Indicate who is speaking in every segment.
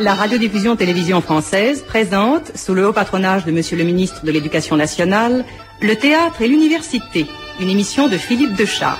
Speaker 1: La radiodiffusion télévision française présente, sous le haut patronage de Monsieur le ministre de l'Éducation nationale, Le théâtre et l'université, une émission de Philippe Deschartres.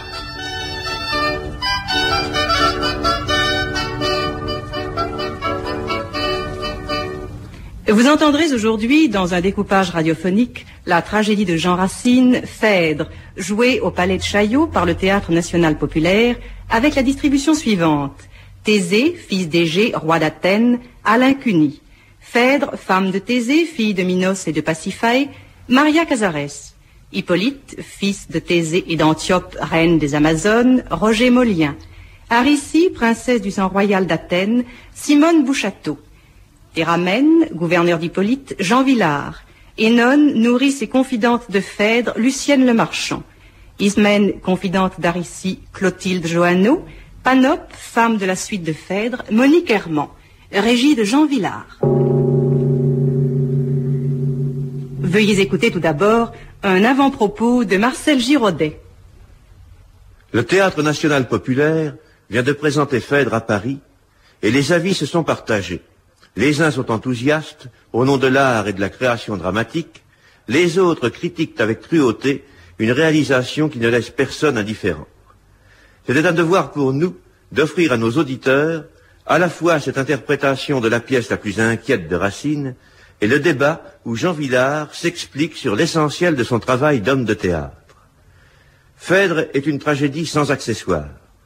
Speaker 1: Vous entendrez aujourd'hui, dans un découpage radiophonique, la tragédie de Jean Racine, Phèdre, jouée au Palais de Chaillot par le Théâtre national populaire, avec la distribution suivante. Thésée, fils d'Égée, roi d'Athènes, Alain Cuny. Phèdre, femme de Thésée, fille de Minos et de Pasiphae, Maria Cazares. Hippolyte, fils de Thésée et d'Antiope, reine des Amazones, Roger Molien. Aricie, princesse du sang royal d'Athènes, Simone Bouchateau. Théramène, gouverneur d'Hippolyte, Jean Villard. Énone, nourrice et confidente de Phèdre, Lucienne Le Marchand. Ismène, confidente d'Aricie, Clotilde Joanneau. Panope, femme de la suite de Phèdre, Monique Herman. Régie de Jean Villard. Veuillez écouter tout d'abord un avant-propos de Marcel Giraudet.
Speaker 2: Le Théâtre national populaire vient de présenter Phèdre à Paris et les avis se sont partagés. Les uns sont enthousiastes au nom de l'art et de la création dramatique, les autres critiquent avec cruauté une réalisation qui ne laisse personne indifférent. C'était un devoir pour nous d'offrir à nos auditeurs à la fois cette interprétation de la pièce la plus inquiète de Racine et le débat où Jean Villard s'explique sur l'essentiel de son travail d'homme de théâtre. Phèdre est une tragédie sans accessoires.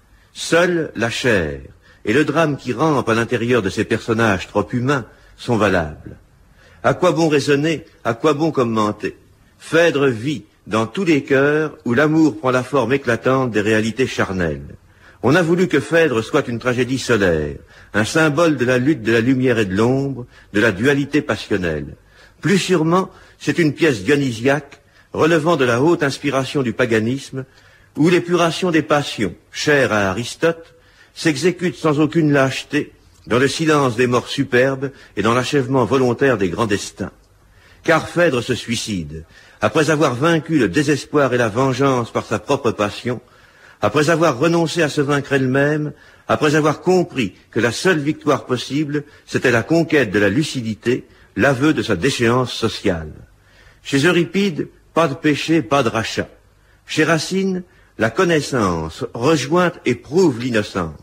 Speaker 2: Seule la chair et le drame qui rampe à l'intérieur de ces personnages trop humains sont valables. À quoi bon raisonner, à quoi bon commenter? Phèdre vit dans tous les cœurs où l'amour prend la forme éclatante des réalités charnelles. On a voulu que Phèdre soit une tragédie solaire, un symbole de la lutte de la lumière et de l'ombre, de la dualité passionnelle. Plus sûrement, c'est une pièce dionysiaque, relevant de la haute inspiration du paganisme, où l'épuration des passions, chère à Aristote, s'exécute sans aucune lâcheté, dans le silence des morts superbes et dans l'achèvement volontaire des grands destins. Car Phèdre se suicide, après avoir vaincu le désespoir et la vengeance par sa propre passion, après avoir renoncé à se vaincre elle-même, après avoir compris que la seule victoire possible, c'était la conquête de la lucidité, l'aveu de sa déchéance sociale. Chez Euripide, pas de péché, pas de rachat. Chez Racine, la connaissance rejointe et prouve l'innocence.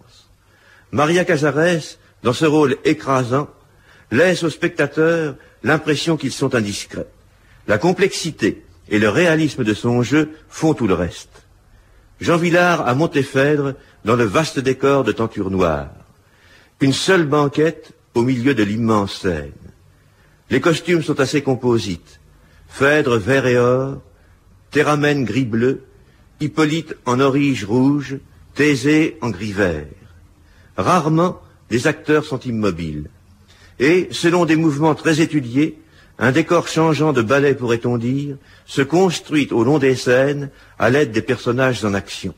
Speaker 2: Maria Cazares, dans ce rôle écrasant, laisse aux spectateurs l'impression qu'ils sont indiscrets. La complexité et le réalisme de son jeu font tout le reste. Jean Villard a monté Phèdre dans le vaste décor de tenture noire. Une seule banquette au milieu de l'immense scène. Les costumes sont assez composites. Phèdre vert et or, Théramène gris-bleu, Hippolyte en orige rouge, Thésée en gris-vert. Rarement, les acteurs sont immobiles. Et, selon des mouvements très étudiés, un décor changeant de ballet, pourrait-on dire, se construit au long des scènes à l'aide des personnages en action.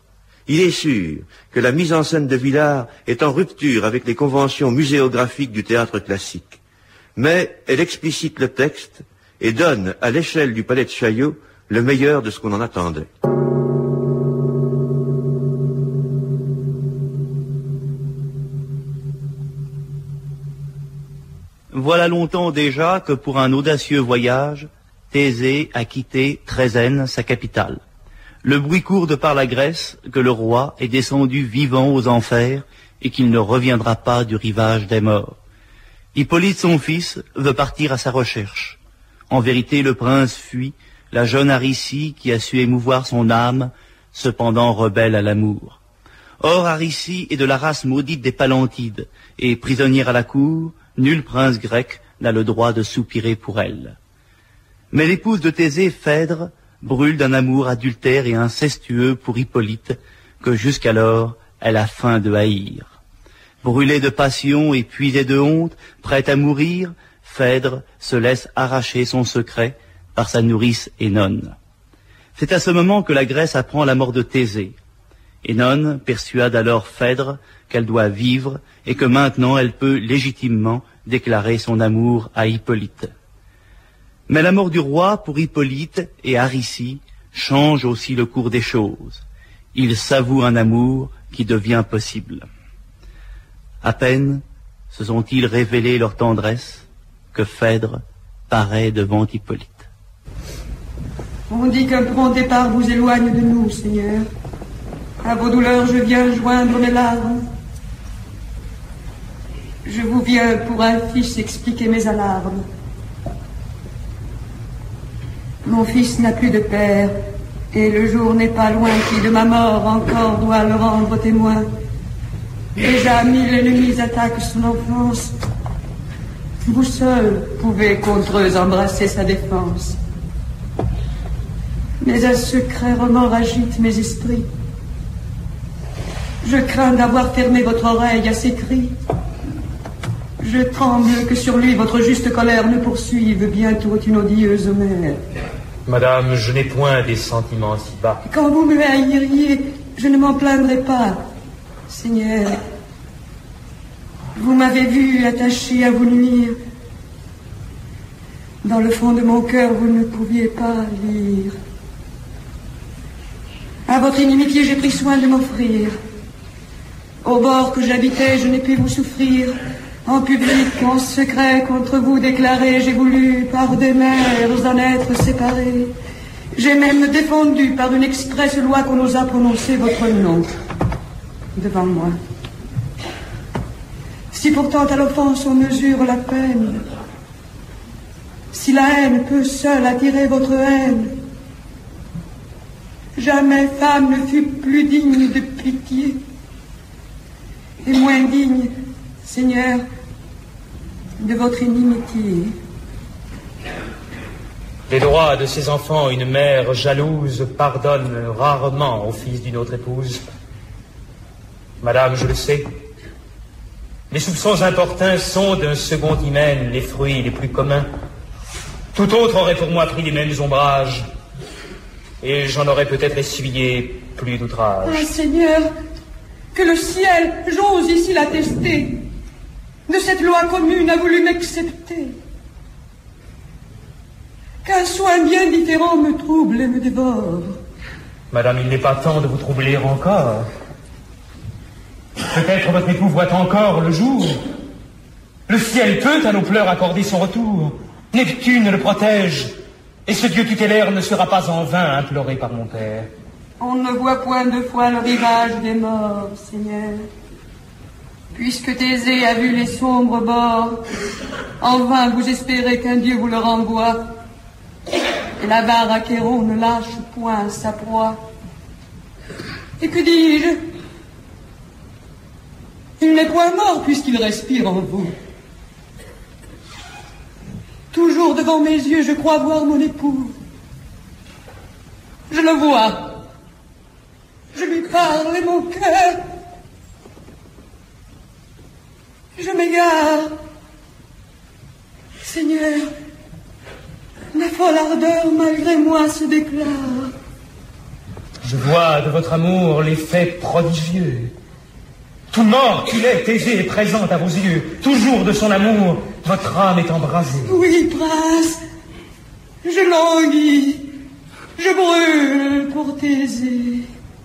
Speaker 2: Il est sûr que la mise en scène de Villard est en rupture avec les conventions muséographiques du théâtre classique. Mais elle explicite le texte et donne, à l'échelle du Palais de Chaillot, le meilleur de ce qu'on en attendait.
Speaker 3: Voilà longtemps déjà que pour un audacieux voyage, Thésée a quitté Trézène, sa capitale. Le bruit court de par la Grèce que le roi est descendu vivant aux enfers et qu'il ne reviendra pas du rivage des morts. Hippolyte, son fils, veut partir à sa recherche. En vérité, le prince fuit la jeune Aricie qui a su émouvoir son âme, cependant rebelle à l'amour. Or, Aricie est de la race maudite des Palantides, et prisonnière à la cour, nul prince grec n'a le droit de soupirer pour elle. Mais l'épouse de Thésée, Phèdre, brûle d'un amour adultère et incestueux pour Hippolyte, que jusqu'alors elle a faim de haïr. Brûlée de passion, épuisée de honte, prête à mourir, Phèdre se laisse arracher son secret par sa nourrice Énone. C'est à ce moment que la Grèce apprend la mort de Thésée. Énone persuade alors Phèdre qu'elle doit vivre et que maintenant elle peut légitimement déclarer son amour à Hippolyte. Mais la mort du roi pour Hippolyte et Aricie change aussi le cours des choses. Il s'avoue un amour qui devient possible. À peine se sont-ils révélé leur tendresse que Phèdre paraît devant Hippolyte.
Speaker 4: On dit qu'un prompt départ vous éloigne de nous, Seigneur. À vos douleurs, je viens joindre mes larmes. Je vous viens pour un fils expliquer mes alarmes. Mon fils n'a plus de père, et le jour n'est pas loin qui de ma mort encore doit le rendre témoin. Déjà 1000 ennemis attaquent son enfance. Vous seuls pouvez contre eux embrasser sa défense. Mais un secret remords agite mes esprits. Je crains d'avoir fermé votre oreille à ses cris. Je tremble que sur lui votre juste colère ne poursuive bientôt une odieuse mère.
Speaker 5: Madame, je n'ai point des sentiments si bas.
Speaker 4: Quand vous me haïriez, je ne m'en plaindrai pas, Seigneur. Vous m'avez vu attaché à vous nuire. Dans le fond de mon cœur, vous ne pouviez pas lire. À votre inimitié, j'ai pris soin de m'offrir. Au bord que j'habitais, je n'ai pu vous souffrir. En public, en secret, contre vous déclaré, j'ai voulu, par des mères, en être séparés. J'ai même défendu, par une expresse loi qu'on osa prononcer, votre nom devant moi. Si pourtant à l'offense on mesure la peine, si la haine peut seule attirer votre haine, jamais femme ne fut plus digne de pitié, et moins digne, Seigneur, de votre inimitié.
Speaker 5: Les droits de ses enfants, une mère jalouse pardonne rarement au fils d'une autre épouse. Madame, je le sais, les soupçons importuns sont d'un second hymen les fruits les plus communs. Tout autre aurait pour moi pris les mêmes ombrages, et j'en aurais peut-être essuyé plus d'outrage.
Speaker 4: Ah, Seigneur, que le ciel, j'ose ici l'attester, de cette loi commune a voulu m'excepter. Qu'un soin bien différent me trouble et me dévore.
Speaker 5: Madame, il n'est pas temps de vous troubler encore. Peut-être votre époux voit encore le jour. Le ciel peut à nos pleurs accorder son retour. Neptune le protège, et ce Dieu tutélaire ne sera pas en vain imploré par mon père.
Speaker 4: On ne voit point deux fois le rivage des morts, Seigneur. Puisque Thésée a vu les sombres bords, en vain vous espérez qu'un Dieu vous le renvoie. Et l'avare Achéron ne lâche point sa proie. Et que dis-je? Il n'est point mort puisqu'il respire en vous. Toujours devant mes yeux, je crois voir mon époux. Je le vois. Je lui parle et mon cœur. Je m'égare. Seigneur, ma folle ardeur malgré moi se déclare.
Speaker 5: Je vois de votre amour l'effet prodigieux. Tout mort qu'il est, Thésée est présente à vos yeux. Toujours de son amour, votre âme est embrasée.
Speaker 4: Oui, prince, je languis, je brûle pour Thésée.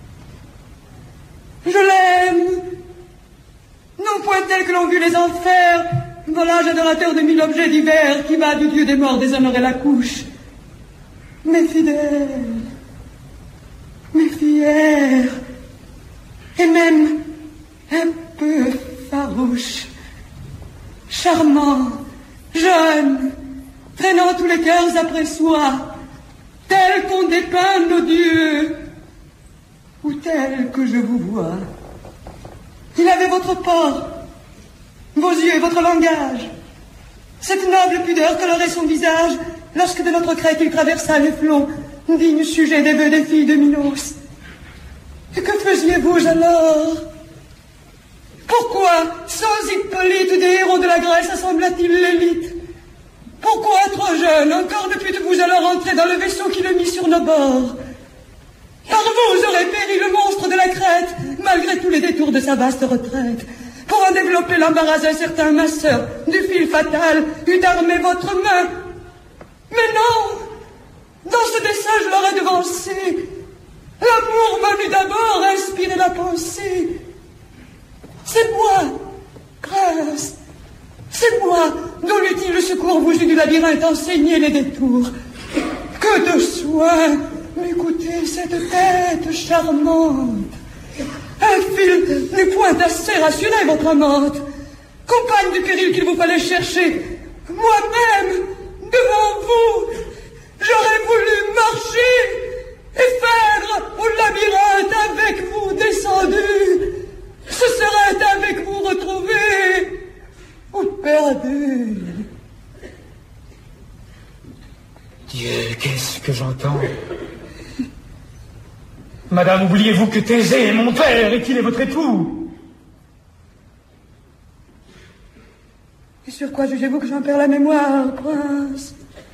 Speaker 4: Je l'aime, non point tel que l'ont vu les enfers, volage adorateur de 1000 objets divers, qui va du dieu des morts déshonorer la couche. Mais fidèle, mais fier, et même un peu farouche, charmant, jeune, traînant tous les cœurs après soi, tel qu'on dépeint nos dieux, ou tel que je vous vois. Il avait votre port, vos yeux, votre langage, cette noble pudeur colorait son visage, lorsque de notre crête il traversa les flots, digne sujet des vœux des filles de Minos. Et que faisiez-vous alors? Pourquoi, sans Hippolyte, des héros de la Grèce assembla-t-il l'élite? Pourquoi, trop jeune, encore ne pûtes-vous alors entrer dans le vaisseau qui le mit sur nos bords? Par vous aurait péri le monstre de la Crète, malgré tous les détours de sa vaste retraite. Pour en développer l'embarras incertain, ma sœur, du fil fatal, eût armé votre main. Mais non! Dans ce dessein, je l'aurais devancé. L'amour m'a vu d'abord inspirer la pensée. C'est moi, prince, Moi, dont l'utile secours vous eût du labyrinthe enseigné les détours. Que de soin m'écouter cette tête charmante. Un fil n'est point assez rassuré votre amante. Compagne du péril qu'il vous fallait chercher, moi-même, devant vous, j'aurais voulu marcher et faire au labyrinthe avec vous descendu. Ce serait avec vous retrouvé ou perdu.
Speaker 5: Dieu, qu'est-ce que j'entends? Madame, oubliez-vous que Thésée est mon père et qu'il est votre époux?
Speaker 4: Et sur quoi jugez-vous que j'en perds la mémoire, prince?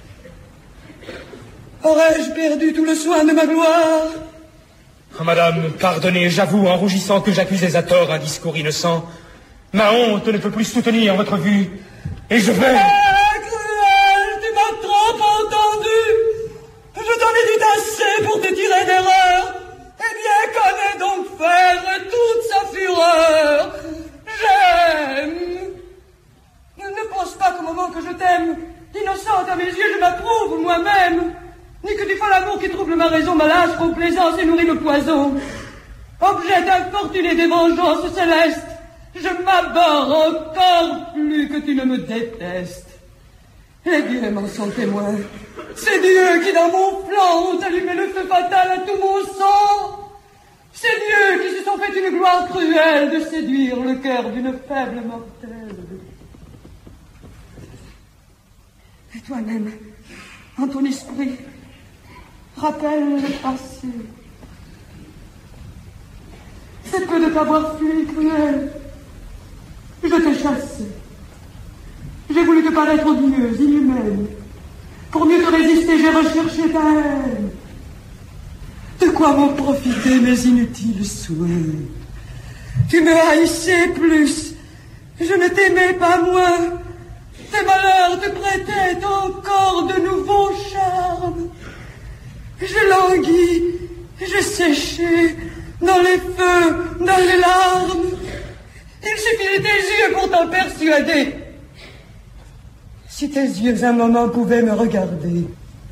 Speaker 4: Aurais-je perdu tout le soin de ma gloire?
Speaker 5: Oh, madame, pardonnez, j'avoue en rougissant que j'accusais à tort un discours innocent. Ma honte ne peut plus soutenir votre vue, et je vais...
Speaker 4: Cruel, tu m'as trop entendu. Je t'en ai dit assez pour te tirer d'erreur. Eh bien, connais donc Phèdre toute sa fureur. J'aime. Ne pense pas qu'au moment que je t'aime, innocente à mes yeux, je m'approuve moi-même. Ni que du fol amour qui trouble ma raison, ma lâche complaisance et nourrit le poison. Objet d'infortuné des vengeances célestes, je m'abhorre encore plus que tu ne me détestes. Les dieux m'en sont témoins. C'est Dieu qui dans mon flanc ont allumé le feu fatal à tout mon sang. C'est Dieu qui se sont fait une gloire cruelle de séduire le cœur d'une faible mortelle. Et toi-même, en ton esprit, rappelle le passé. C'est peu de t'avoir fui, cruel. Je t'ai chassé. J'ai voulu te paraître odieuse, inhumaine. Pour mieux te résister, j'ai recherché ta haine. De quoi m'ont profité mes inutiles soins? Tu me haïssais plus. Je ne t'aimais pas moins. Tes malheurs te prêtaient encore de nouveaux charmes. Je languis, je séchais dans les feux, dans les larmes. Il suffit de tes yeux pour t'en persuader. Si tes yeux un moment pouvaient me regarder.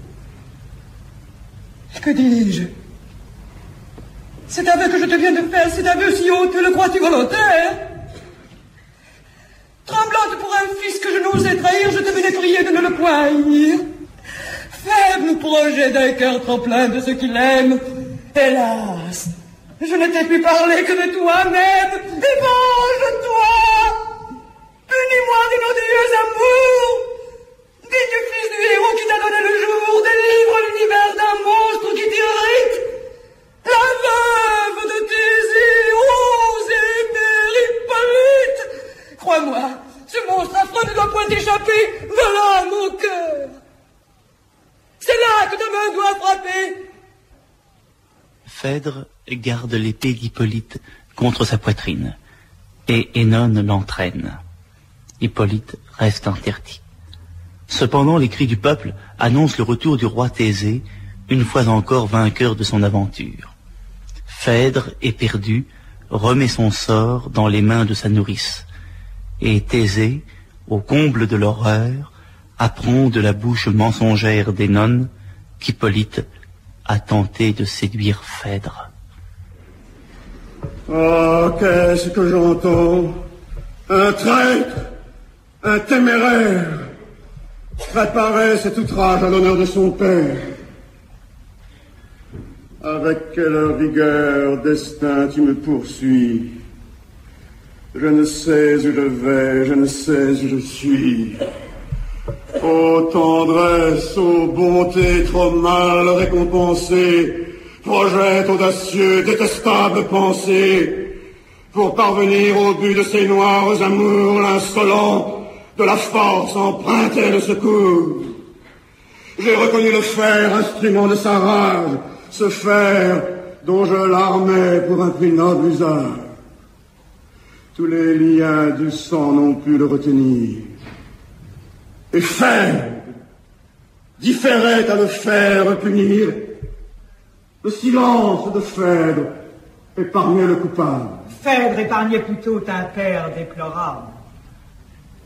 Speaker 4: Que dis-je? Cet aveu que je te viens de faire, cet aveu si haut, le crois-tu volontaire? Tremblante pour un fils que je n'osais trahir, je te venais prier de ne le point haïr. Faible projet d'un cœur trop plein de ce qu'il aime. Hélas, je ne t'ai pu parler que de toi-même. Et venge-toi! Punis-moi de l'odieux amour! Digne fils du héros qui t'a donné le jour, délivre l'univers d'un monstre qui t'irrite. La veuve de Thésée, ose aimer Hippolyte. Crois-moi, ce monstre affreux ne doit point échapper. Voilà mon cœur. C'est là que ta main doit frapper.
Speaker 3: Phèdre garde l'épée d'Hippolyte contre sa poitrine, et Œnone l'entraîne. Hippolyte reste interdit. Cependant, les cris du peuple annoncent le retour du roi Thésée, une fois encore vainqueur de son aventure. Phèdre, éperdu, remet son sort dans les mains de sa nourrice, et Thésée, au comble de l'horreur, apprend de la bouche mensongère d'Œnone qu'Hippolyte a tenté de séduire Phèdre.
Speaker 6: Oh, qu'est-ce que j'entends? Un traître, un téméraire, préparait cet outrage à l'honneur de son père. Avec quelle rigueur, destin, tu me poursuis. Je ne sais où je vais, je ne sais où je suis. Ô tendresse, ô bonté trop mal récompensée, projet audacieux, détestable pensée, pour parvenir au but de ces noirs amours, l'insolent de la force empruntait le secours. J'ai reconnu le fer, instrument de sa rage, ce fer dont je l'armais pour un plus noble usage. Tous les liens du sang n'ont pu le retenir. Et Phèdre différait à le faire punir. Le silence de Phèdre épargnait le coupable.
Speaker 7: Phèdre épargnait plutôt un père déplorable.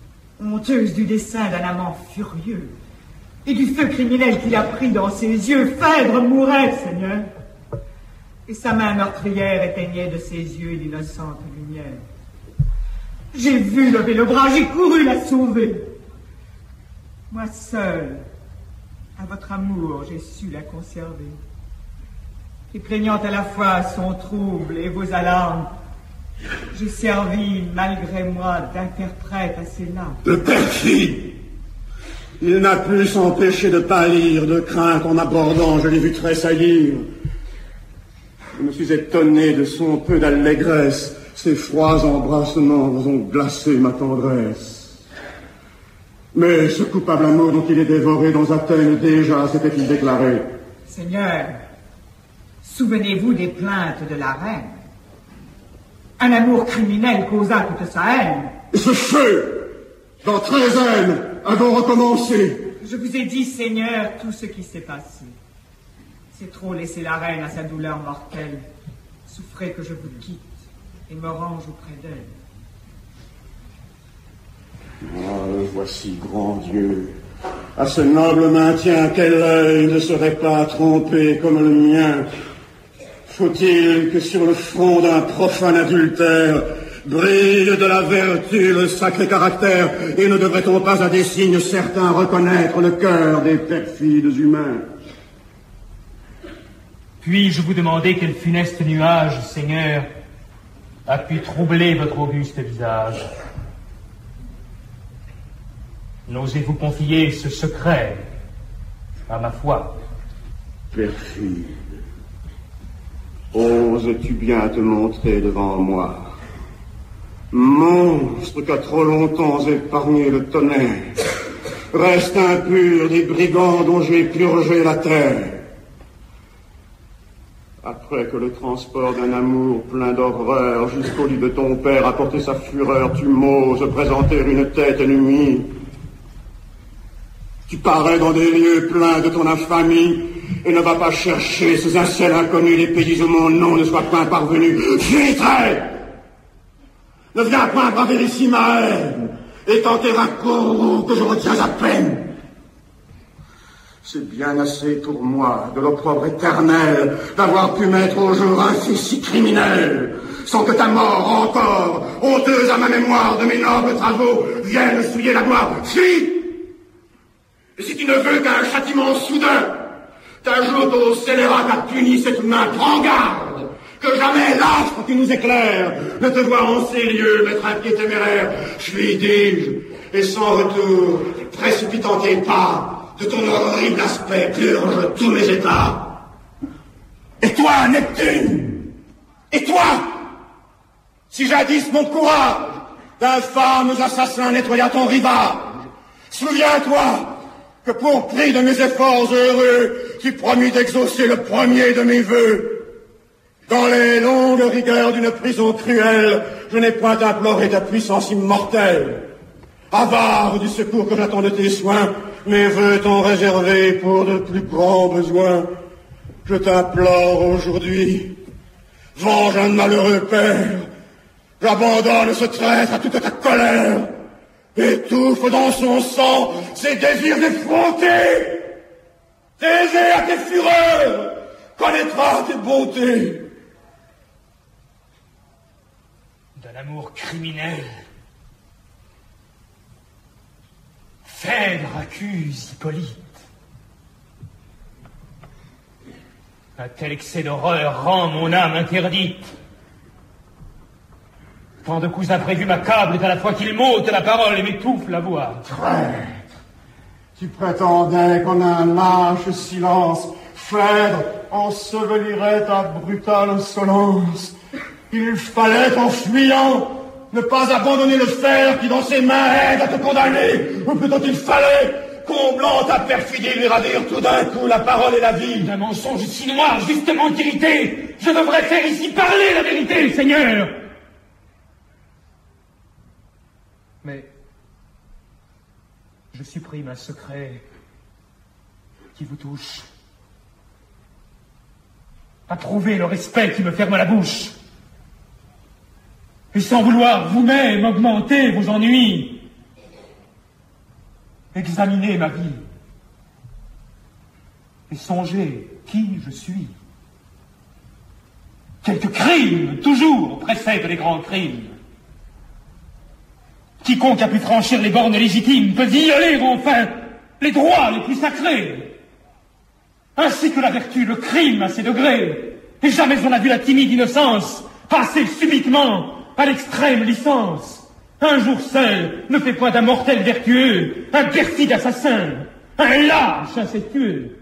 Speaker 4: honteuse du dessein d'un amant furieux et du feu criminel qu'il a pris dans ses yeux. Phèdre mourait, Seigneur, et sa main meurtrière éteignait de ses yeux l'innocente lumière. J'ai vu lever le bras, j'ai couru la sauver. Moi seul, à votre amour, j'ai su la conserver. Et craignant à la fois son trouble et vos alarmes, j'ai servi, malgré moi, d'interprète à ses larmes.
Speaker 6: Le perfide! Il n'a pu s'empêcher de pâlir, de crainte en abordant, je l'ai vu tressaillir. Je me suis étonné de son peu d'allégresse. Ses froids embrassements ont glacé ma tendresse. Mais ce coupable amour dont il est dévoré dans Athènes déjà, s'était-il déclaré?
Speaker 4: Seigneur, souvenez-vous des plaintes de la reine. Un amour criminel causa toute sa haine.
Speaker 6: Et ce feu, dans Trézène, a donc recommencé.
Speaker 4: Je vous ai dit, Seigneur, tout ce qui s'est passé. C'est trop laisser la reine à sa douleur mortelle. Souffrez que je vous quitte et me range auprès d'elle.
Speaker 6: Ah, le voici, grand Dieu. À ce noble maintien, quel œil ne serait pas trompé comme le mien? Faut-il que sur le front d'un profane adultère brille de la vertu le sacré caractère, et ne devrait-on pas à des signes certains reconnaître le cœur des perfides humains?
Speaker 5: Puis-je vous demander quel funeste nuage, Seigneur, a pu troubler votre auguste visage? N'osez-vous confier ce secret à ma foi?
Speaker 6: Perfide, oses-tu bien te montrer devant moi? Monstre qu'a trop longtemps épargné le tonnerre, reste impur des brigands dont j'ai purgé la terre. Après que le transport d'un amour plein d'horreur jusqu'au lit de ton père a porté sa fureur, tu m'oses présenter une tête ennemie. Tu parais dans des lieux pleins de ton infamie et ne vas pas chercher ces incels inconnus des pays où mon nom ne soit point parvenu. Fuiterai! Ne viens point braver ici ma haine et tenter un courroux que je retiens à peine. C'est bien assez pour moi de l'opprobre éternel d'avoir pu mettre au jour un fils si criminel, sans que ta mort encore, honteuse à ma mémoire de mes nobles travaux, vienne souiller la gloire. Fuis! Et si tu ne veux qu'un châtiment soudain t'ajoute au scélérat qu'a puni cette main, prends garde que jamais l'astre qui nous éclaire ne te voit en ces lieux mettre un pied téméraire. Fuis, dis-je, et sans retour, précipitant tes pas, de ton horrible aspect purge tous mes états. Et toi, Neptune, et toi, si jadis mon courage d'infâmes assassins nettoya ton rivage, souviens-toi que pour prix de mes efforts heureux, tu promis d'exaucer le premier de mes vœux. Dans les longues rigueurs d'une prison cruelle, je n'ai point imploré ta puissance immortelle. Avare du secours que j'attends de tes soins, mes vœux t'ont réservé pour de plus grands besoins. Je t'implore aujourd'hui, venge un malheureux père, j'abandonne ce traître à toute ta colère, étouffe dans son sang ses désirs effrontés. Thésée à tes fureurs connaîtra tes bontés.
Speaker 5: D'un amour criminel, Phèdre accuse Hippolyte. Un tel excès d'horreur rend mon âme interdite. Tant de coups imprévus m'accablent à la fois qu'ils m'ôtent la parole et m'étouffent la voix.
Speaker 6: Traître, tu prétendais qu'en un lâche silence, Phèdre ensevelirait ta brutale insolence. Il fallait, en fuyant, ne pas abandonner le fer qui dans ses mains aide à te condamner, ou plutôt il fallait, comblant ta perfidie, lui ravir tout d'un coup la parole et la vie.
Speaker 5: D'un mensonge si noir, justement irrité, je devrais faire ici parler la vérité, Seigneur. Mais je supprime un secret qui vous touche. Approuvez le respect qui me ferme la bouche. Et sans vouloir vous-même augmenter vos ennuis, examinez ma vie et songez qui je suis. Quelques crimes, toujours, précèdent les grands crimes. Quiconque a pu franchir les bornes légitimes peut violer enfin les droits les plus sacrés. Ainsi que la vertu, le crime à ses degrés. Et jamais on n'a vu la timide innocence passer subitement à l'extrême licence. Un jour seul ne fait point d'un mortel vertueux un perfide assassin, un lâche incestueux.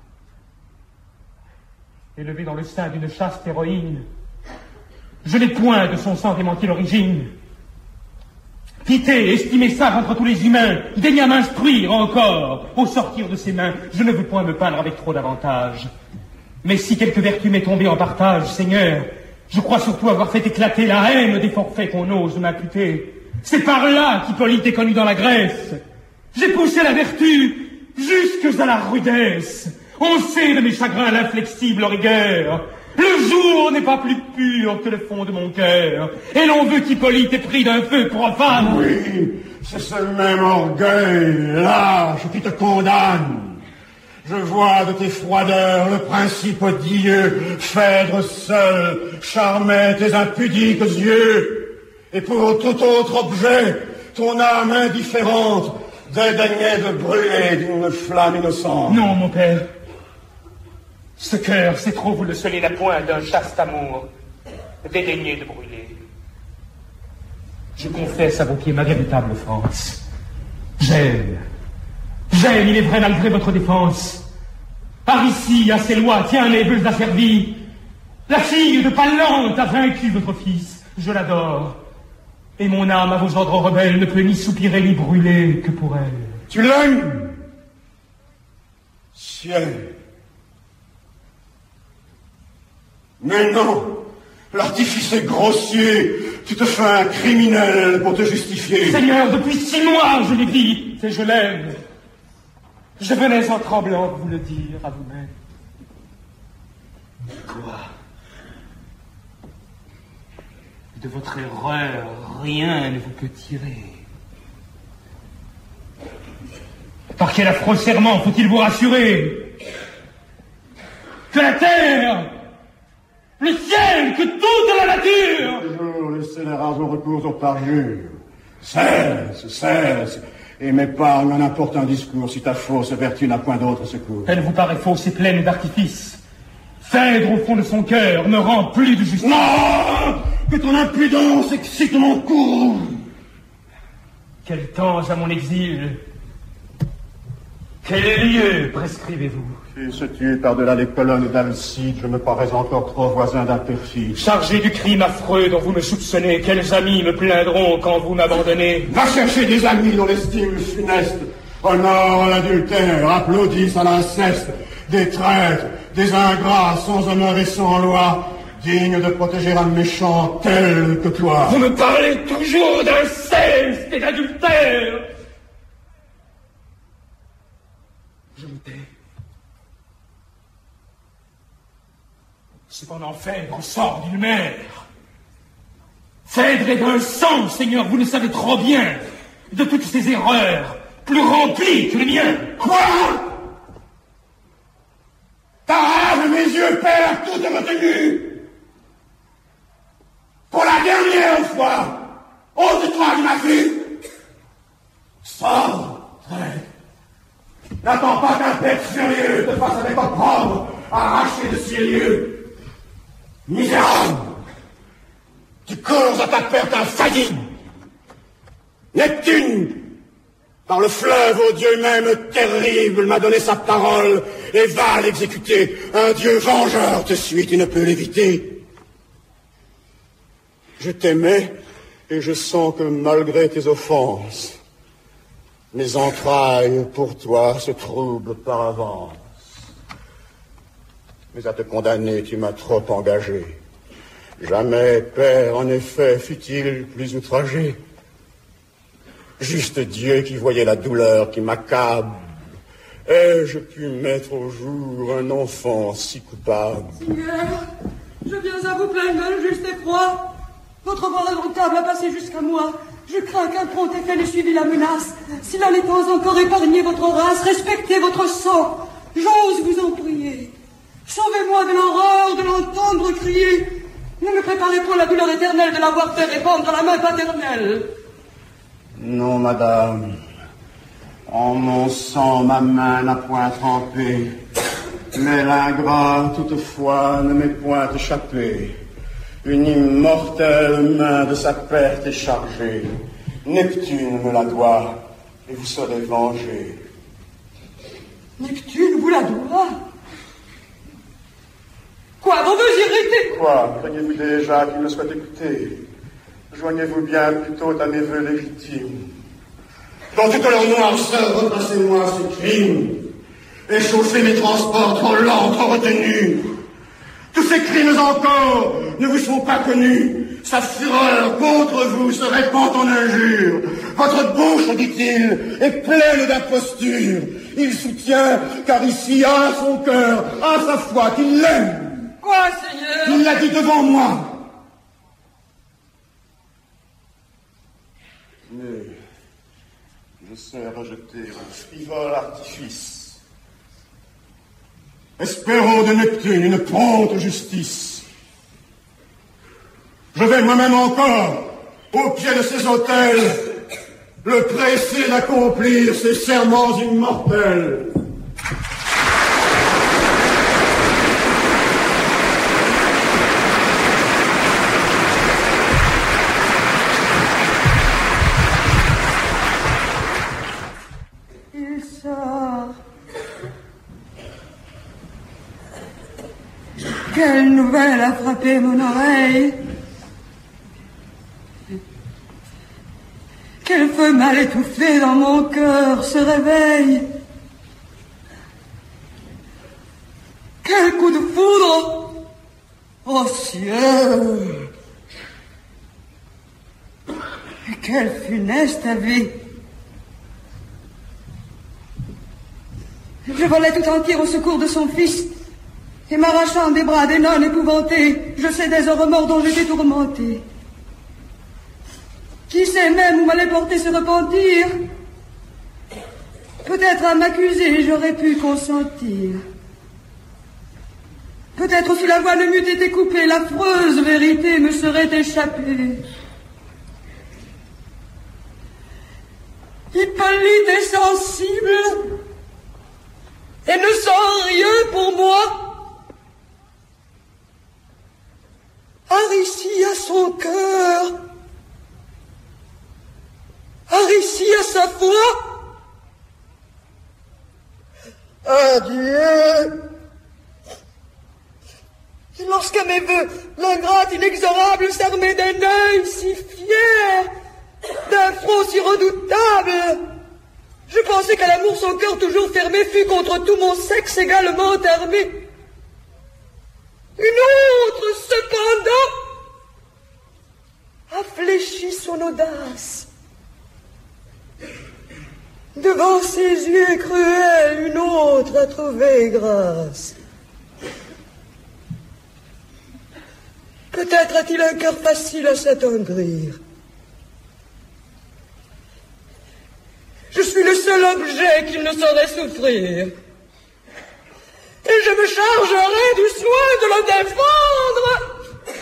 Speaker 5: Élevé dans le sein d'une chaste héroïne, je n'ai point de son sang démenti l'origine. Pitié, estimez ça entre tous les humains, daigna m'instruire encore au sortir de ses mains. Je ne veux point me peindre avec trop d'avantage. Mais si quelque vertu m'est tombée en partage, Seigneur, je crois surtout avoir fait éclater la haine des forfaits qu'on ose m'imputer. C'est par là qu'Hippolyte est connu dans la Grèce. J'ai poussé la vertu jusque à la rudesse. On sait de mes chagrins l'inflexible rigueur. Le jour n'est pas plus pur que le fond de mon cœur. Et l'on veut qu'Hippolyte ait pris d'un feu profane.
Speaker 6: Oui, c'est ce même orgueil lâche qui te condamne. Je vois de tes froideurs le principe odieux. Phèdre seul charmait tes impudiques yeux. Et pour tout autre objet, ton âme indifférente dédaignait de brûler d'une flamme innocente.
Speaker 5: Non, mon père. Ce cœur, c'est trop, vous le scellez la pointe d'un chaste amour, dédaigné de brûler. Je confesse à vos pieds ma véritable offense. J'aime, il est vrai, malgré votre défense. Par ici, à ces lois, tiens, les bœufs asservis. La fille de Palante a vaincu votre fils, je l'adore. Et mon âme à vos ordres rebelles ne peut ni soupirer ni brûler que pour elle.
Speaker 6: Tu l'aimes, ciel. Mais non, l'artifice est grossier. Tu te fais un criminel pour te justifier.
Speaker 5: Seigneur, depuis 6 mois, je l'ai dit, et je l'aime. Je venais en tremblant vous le dire à vous-même. Quoi? De votre erreur, rien ne vous peut tirer. Par quel affreux serment faut-il vous rassurer? Que la terre, le ciel, que toute la nature...
Speaker 6: Toujours les scélérats ont recours au parjure. Cesse, et m'épargne en n'importe un discours si ta fausse vertu n'a point d'autre secours.
Speaker 5: Elle vous paraît fausse et pleine d'artifice. Phèdre au fond de son cœur ne rend plus de justice.
Speaker 6: Non! Que ton impudence excite mon courroux.
Speaker 5: Quel temps à mon exil? Quel lieu prescrivez-vous?
Speaker 6: Si se tue par-delà les colonnes d'Alcide, je me parais encore trop voisin d'un perfide.
Speaker 5: Chargé du crime affreux dont vous me soupçonnez, quels amis me plaindront quand vous m'abandonnez?
Speaker 6: Va chercher des amis dont l'estime funeste honore l'adultère, applaudissent à l'inceste, des traîtres, des ingrats sans honneur et sans loi, dignes de protéger un méchant tel que toi.
Speaker 5: Vous me parlez toujours d'inceste et d'adultère. Je me tais. Cependant, Phèdre sort d'une mère. Phèdre est d'un sang, Seigneur, vous le savez trop bien, de toutes ces erreurs, plus remplies que les miens.
Speaker 6: Quoi? Ta rage, mes yeux perdent toute retenue. Pour la dernière fois, ose-toi de ma vue. Sors, traître. N'attends pas qu'un bête furieux te fasse avec opprobre arracher de ces lieux. Misérable, tu causes à ta perte infaillible. Neptune, par le fleuve au Dieu même terrible, m'a donné sa parole et va l'exécuter. Un Dieu vengeur te suit, tu ne peux l'éviter. Je t'aimais et je sens que malgré tes offenses, mes entrailles pour toi se troublent par avance. Mais à te condamner, tu m'as trop engagé. Jamais père, en effet, fut-il plus outragé. Juste Dieu qui voyait la douleur qui m'accable. Ai-je pu mettre au jour un enfant si coupable?
Speaker 4: Seigneur, je viens à vous plaindre d'un juste effroi. Votre voix redoutable a passé jusqu'à moi. Je crains qu'un prompt effet n'ait suivi la menace. S'il en est encore épargné votre race, respectez votre sang. J'ose vous en prier. Sauvez-moi de l'horreur de l'entendre crier. Ne me préparez pas la douleur éternelle de la voir faire répandre la main paternelle.
Speaker 6: Non, madame. En mon sang, ma main n'a point trempé. Mais l'ingrat, toutefois, ne m'est point échappé. Une immortelle main de sa perte est chargée. Neptune me la doit, et vous serez vengé.
Speaker 4: Neptune vous la doit? Quoi, vous vous irritez?
Speaker 6: Quoi, craignez-vous déjà qu'il me soit écouté? Joignez-vous bien plutôt à mes vœux légitimes. Dans toute leur noirceur, repassez-moi ces crimes. Échauffez mes transports trop lents, trop retenus. Tous ces crimes encore ne vous sont pas connus. Sa fureur contre vous se répand en injures. Votre bouche, dit-il, est pleine d'impostures. Il soutient, car ici a son cœur, a sa foi, qu'il l'aime.
Speaker 4: Quoi, Seigneur?
Speaker 6: Il l'a dit devant moi. Mais je sais rejeter un frivole artifice. Espérons de Neptune une prompte justice. Je vais moi-même encore, au pied de ces autels, le presser d'accomplir ses serments immortels.
Speaker 4: Il sort. Quelle nouvelle a frappé mon oreille? Quel feu mal étouffé dans mon cœur se réveille? Quel coup de foudre! Ô ciel! Quelle funeste vie! Je volais tout entier au secours de son fils, et m'arrachant des bras des nonnes épouvantées, je cédais aux remords dont j'étais tourmenté. Qui sait même où m'allait porter ce repentir? Peut-être à m'accuser j'aurais pu consentir. Peut-être si la voix ne m'eût été coupée, l'affreuse vérité me serait échappée. Hippolyte est sensible et ne sent rien pour moi. Aricie a son cœur. Aricie a sa foi. Adieu. Et lorsqu'à mes voeux, l'ingrate inexorable s'armait d'un œil si fier, d'un front si redoutable, je pensais qu'à l'amour son cœur toujours fermé fût contre tout mon sexe également armé. Une autre, cependant, a fléchi son audace. Devant ses yeux cruels, une autre a trouvé grâce. Peut-être a-t-il un cœur facile à s'attendrir. Je suis le seul objet qu'il ne saurait souffrir. Et je me chargerai du soin de le défendre.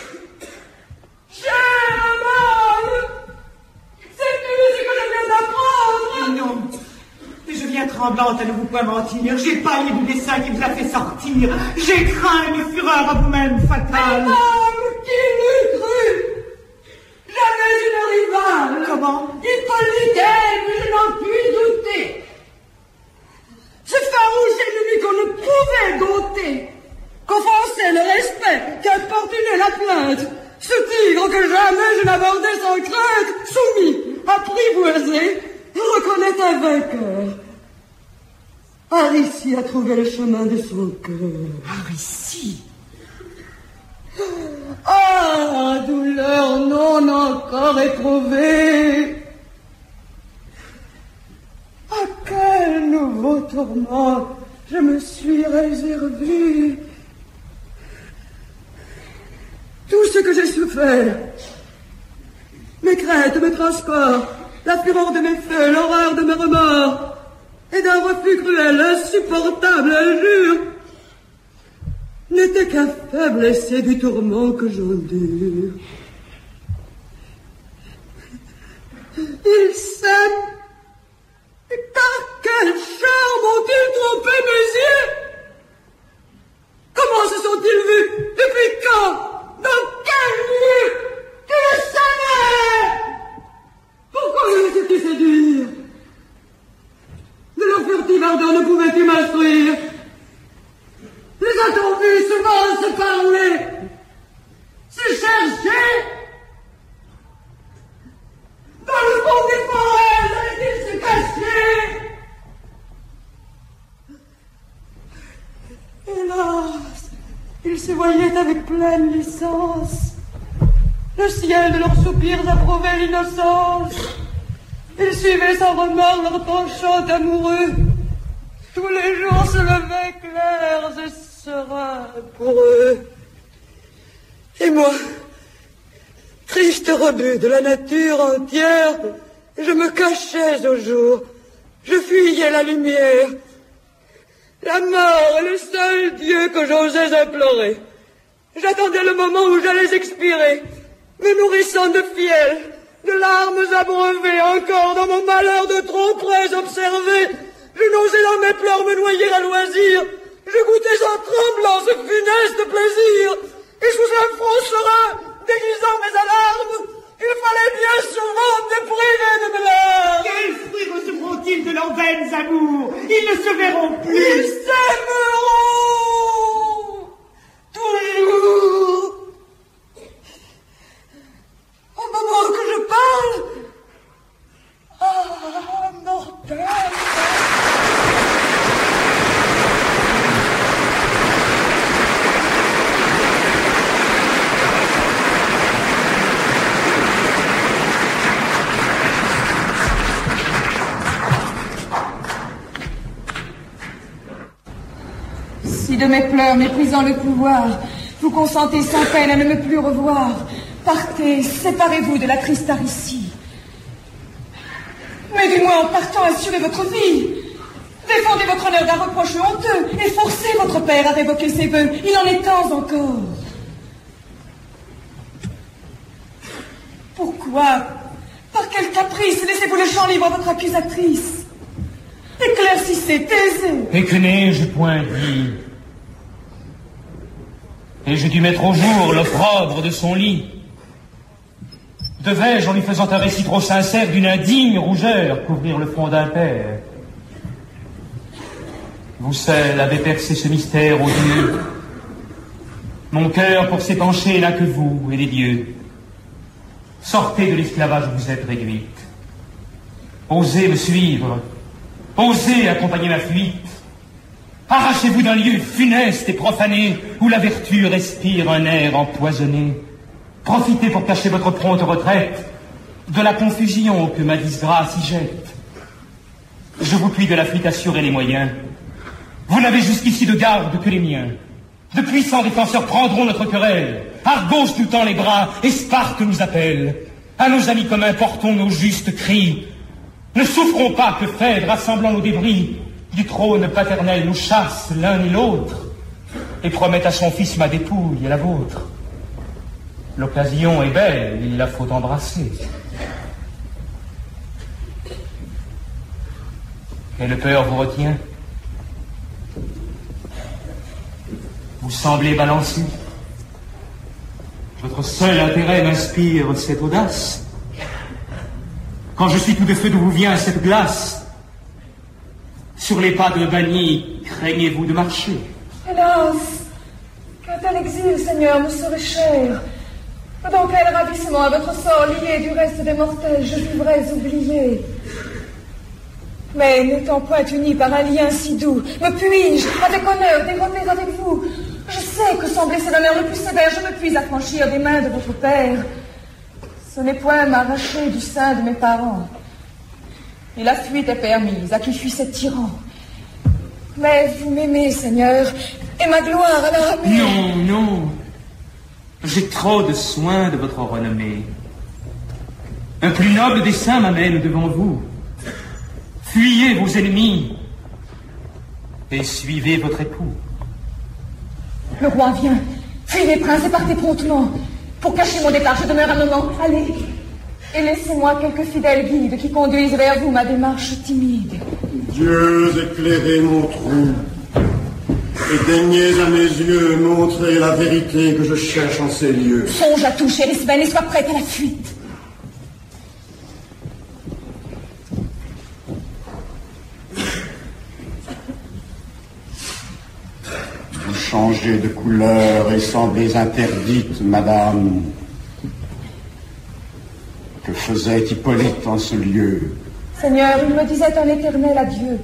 Speaker 4: Cher Amal, sais-tu ce que je viens d'apprendre?
Speaker 7: Non, mais je viens tremblante à ne vous point mentir. J'ai pâli du dessein qui vous a fait sortir. J'ai craint une fureur à vous-même fatale.
Speaker 4: Madame, qui l'eût cru? J'avais une rivale.
Speaker 7: Comment?
Speaker 4: Hippolyte, mais je n'en puis douter. Ce farouche ennemi qu'on ne pouvait doter, qu'offensait le respect, qu'importunait la plainte, ce tigre que jamais je n'abordais sans crainte, soumis, apprivoisé, reconnaît un vainqueur. Aricie a trouvé le chemin de son cœur.
Speaker 7: Aricie?
Speaker 4: Ah, douleur non encore éprouvée! À quel nouveau tourment je me suis réservé! Tout ce que j'ai souffert, mes craintes, mes transports, la fureur de mes feux, l'horreur de mes remords, et d'un refus cruel, insupportable, injure, n'était qu'un faible essai du tourment que j'endure. Ils s'aiment. Et par quel charme ont-ils trompé mes yeux? Comment se sont-ils vus? Depuis quand? Dans quel lieu? Tu le savais? Pourquoi les laissais-tu séduire? De leur furtive ardeur ne pouvais-tu m'instruire? Les a-t-on vus souvent se parler, se chercher? Dans le fond des forêts, allaient-ils se cacher? Hélas, ils se voyaient avec pleine licence. Le ciel de leurs soupirs approuvait l'innocence. Ils suivaient sans remords leur penchant amoureux. Tous les jours se levaient clairs et sereins pour eux. Et moi, triste rebut de la nature entière, je me cachais au jour, je fuyais la lumière. La mort est le seul Dieu que j'osais implorer. J'attendais le moment où j'allais expirer, me nourrissant de fiel, de larmes abreuvées, encore dans mon malheur de trop près observé. Je n'osais dans mes pleurs me noyer à loisir. Je goûtais en tremblant ce funeste plaisir. Et sous un front serein, déguisant mes alarmes, il fallait bien souvent me priver de mes larmes.
Speaker 7: Quels fruits recevront-ils de leurs vaines amours? Ils ne se verront plus.
Speaker 4: Ils s'aimeront toujours. Au moment que je parle, mortel.
Speaker 8: Si de mes pleurs méprisant le pouvoir, vous consentez sans peine à ne me plus revoir, partez, séparez-vous de la triste Aricie. Mais du moins en partant, assurez votre vie. Défendez votre honneur d'un reproche honteux et forcez votre père à révoquer ses vœux. Il en est temps encore. Pourquoi? Par quel caprice laissez-vous le champ libre à votre accusatrice? Éclaircissez, taisez.
Speaker 5: Et que n'ai-je point dit? Ai-je dû mettre au jour l'opprobre de son lit? Devais-je, en lui faisant un récit trop sincère d'une indigne rougeur, couvrir le front d'un père? Vous seul avez percé ce mystère aux dieux. Mon cœur, pour s'épancher, n'a que vous et les dieux. Sortez de l'esclavage où vous êtes réduite. Osez me suivre. Osez accompagner ma fuite. Arrachez-vous d'un lieu funeste et profané où la vertu respire un air empoisonné. Profitez pour cacher votre prompte retraite de la confusion que ma disgrâce y jette. Je vous puis de la fuite assurer les moyens. Vous n'avez jusqu'ici de garde que les miens. De puissants défenseurs prendront notre querelle. Argos nous tend les bras et Sparte nous appelle. À nos amis communs portons nos justes cris. Ne souffrons pas que Phèdre, rassemblant nos débris, du trône paternel nous chasse l'un et l'autre et promette à son fils ma dépouille et la vôtre. L'occasion est belle, il la faut embrasser. Quelle peur vous retient? Vous semblez balancé. Votre seul intérêt m'inspire cette audace. Quand je suis tout de feu, d'où vous vient cette glace? Sur les pas de Banni, craignez-vous de marcher?
Speaker 8: Hélas, qu'un tel exil, Seigneur, me serait cher. Dans quel ravissement à votre sort lié du reste des mortels je vivrais oublié. Mais n'étant point unis par un lien si doux, me puis-je, avec honneur, dérober avec vous? Je sais que sans blesser l'honneur le plus sévère, je me puis affranchir des mains de votre père. Ce n'est point m'arracher du sein de mes parents. Et la fuite est permise à qui fuit cet tyran. Mais vous m'aimez, Seigneur, et ma gloire à la ramener.
Speaker 5: Non, non. J'ai trop de soin de votre renommée. Un plus noble dessein m'amène devant vous. Fuyez vos ennemis et suivez votre époux.
Speaker 8: Le roi vient. Fuyez, prince, et partez promptement. Pour cacher mon départ, je demeure un moment. Allez. Et laissez-moi quelques fidèles guides qui conduisent vers vous ma démarche timide.
Speaker 6: Dieu, éclairez mon trou. Et daignez à mes yeux montrer la vérité que je cherche en ces lieux.
Speaker 8: Songe à tout, chère Sven, et sois prête à la fuite.
Speaker 6: Vous changez de couleur et semblez interdite, madame. Que faisait Hippolyte en ce lieu?
Speaker 8: Seigneur, il me disait un éternel adieu.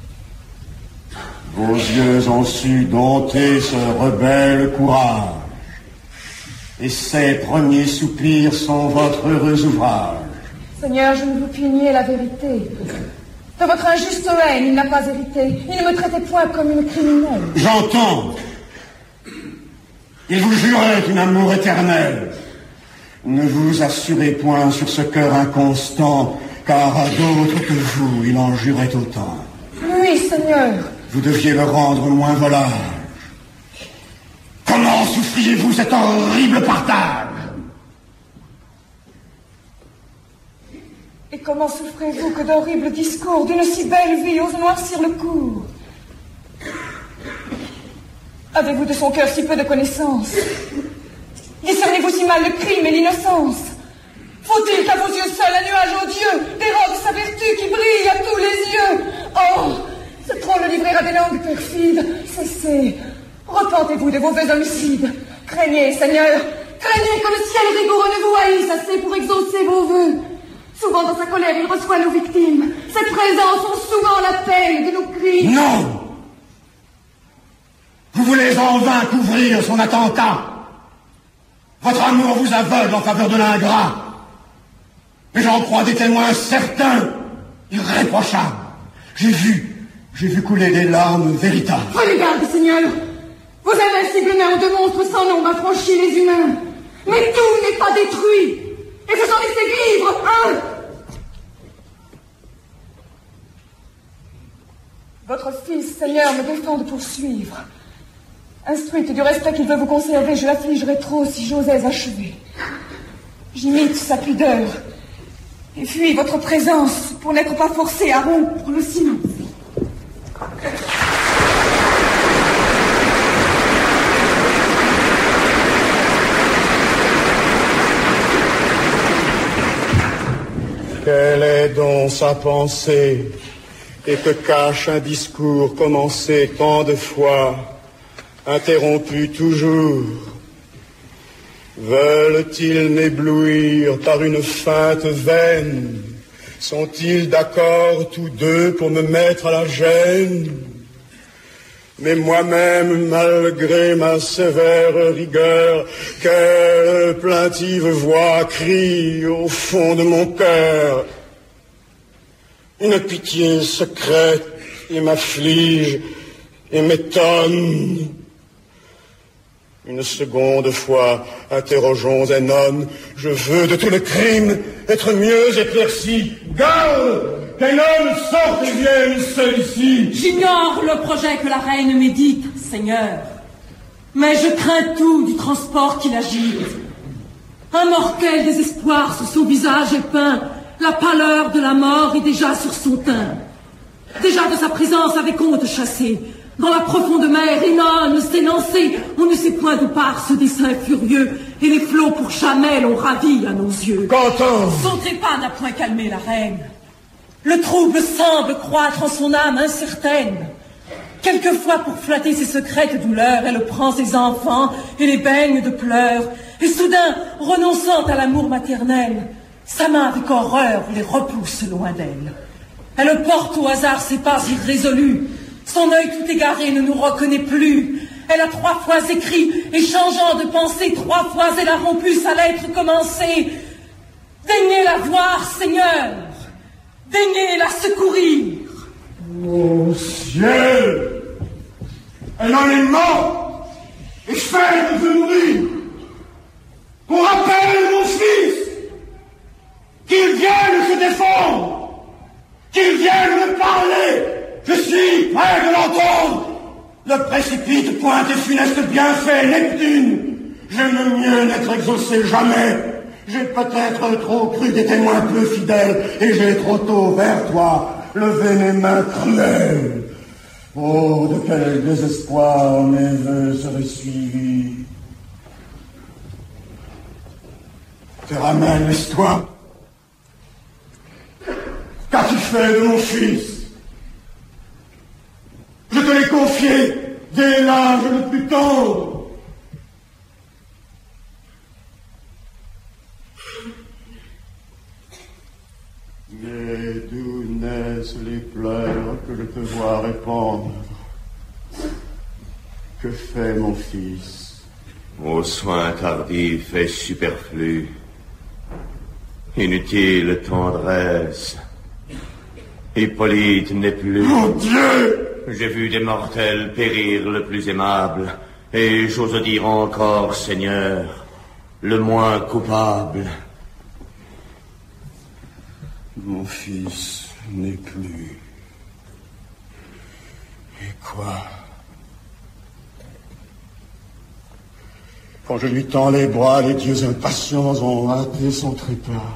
Speaker 6: Vos yeux ont su dompter ce rebelle courage. Et ces premiers soupirs sont votre heureux ouvrage.
Speaker 8: Seigneur, je ne vous puis nier la vérité. De votre injuste haine, il n'a pas hérité. Il ne me traitait point comme une criminelle.
Speaker 6: J'entends. Il vous jurait un amour éternel. Ne vous assurez point sur ce cœur inconstant, car à d'autres que vous, il en jurait autant.
Speaker 8: Oui, Seigneur.
Speaker 6: Vous deviez le rendre moins volage. Comment souffriez-vous cet horrible partage?
Speaker 8: Et comment souffrez-vous que d'horribles discours d'une si belle vie osent noircir le cours? Avez-vous de son cœur si peu de connaissance? Discernez-vous si mal le crime et l'innocence? Faut-il qu'à vos yeux seuls un nuage odieux dérode sa vertu qui brille à tous les yeux? Oh, ce trône le livrer à des langues perfides. Cessez, repentez-vous de vos vœux homicides. Craignez, Seigneur, craignez que le ciel rigoureux ne vous haïsse assez pour exaucer vos vœux. Souvent dans sa colère, il reçoit nos victimes. Ses présences ont souvent la peine de nos crimes.
Speaker 6: Non! Vous voulez en vain couvrir son attentat. Votre amour vous aveugle en faveur de l'ingrat. Mais j'en crois des témoins certains, irréprochables. J'ai vu couler des larmes véritables.
Speaker 8: Prenez garde, Seigneur. Vos invincibles nains de monstres sans nombre affranchis les humains. Mais tout n'est pas détruit. Et vous en laissez vivre un. Votre fils, Seigneur, me défend de poursuivre. Instruite du respect qu'il veut vous conserver, je l'affligerais trop si j'osais achever. J'imite sa pudeur et fuis votre présence pour n'être pas forcé à rompre le silence.
Speaker 6: Quelle est donc sa pensée, et que cache un discours commencé tant de fois, interrompu toujours? Veulent-ils m'éblouir par une feinte vaine? Sont-ils d'accord tous deux pour me mettre à la gêne? Mais moi-même, malgré ma sévère rigueur, quelle plaintive voix crie au fond de mon cœur. Une pitié secrète et m'afflige et m'étonne. Une seconde fois, interrogeons Zénon, je veux de tous les crimes être mieux éclairci. Garde! Qu'un homme sorte et vienne seul ici.
Speaker 9: J'ignore le projet que la reine médite, Seigneur. Mais je crains tout du transport qu'il agite. Un mortel désespoir sur son visage est peint. La pâleur de la mort est déjà sur son teint. Déjà de sa présence avec honte chassée. Dans la profonde mer, Hénon s'est lancé. On ne sait point d'où part ce dessein furieux. Et les flots pour jamais l'ont ravi à nos yeux.
Speaker 6: Qu'entends?
Speaker 9: Son trépas n'a point calmé la reine. Le trouble semble croître en son âme incertaine. Quelquefois, pour flatter ses secrètes douleurs, elle prend ses enfants et les baigne de pleurs. Et soudain, renonçant à l'amour maternel, sa main avec horreur les repousse loin d'elle. Elle porte au hasard ses pas irrésolus. Son œil tout égaré ne nous reconnaît plus. Elle a 3 fois écrit, et changeant de pensée, 3 fois elle a rompu sa lettre commencée. Daignez la voir, Seigneur. Daignez la secourir.
Speaker 6: Ô ciel! Elle en est morte! Et Sphère veut mourir! Qu'on rappelle mon fils! Qu'il Ne précipite point tes funestes bienfaits, Neptune. J'aime mieux n'être exaucé jamais. J'ai peut-être trop cru des témoins peu fidèles, et j'ai trop tôt vers toi levé mes mains cruelles. Oh, de quel désespoir mes vœux seraient suivis. Théramène, laisse-toi. Qu'as-tu fait de mon fils? Je te l'ai confié dès l'âge le plus tendre. Mais d'où naissent les pleurs que je te vois répandre? Que fait mon fils?
Speaker 2: Aux soins tardifs et superflus, inutile tendresse. Hippolyte n'est plus.
Speaker 6: Mon Dieu!
Speaker 2: J'ai vu des mortels périr le plus aimable, et j'ose dire encore, Seigneur, le moins coupable.
Speaker 6: Mon fils n'est plus. Et quoi? Quand je lui tends les bras, les dieux impatients ont hâté son trépas.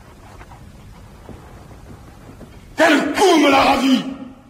Speaker 6: Quel coup me l'a ravi!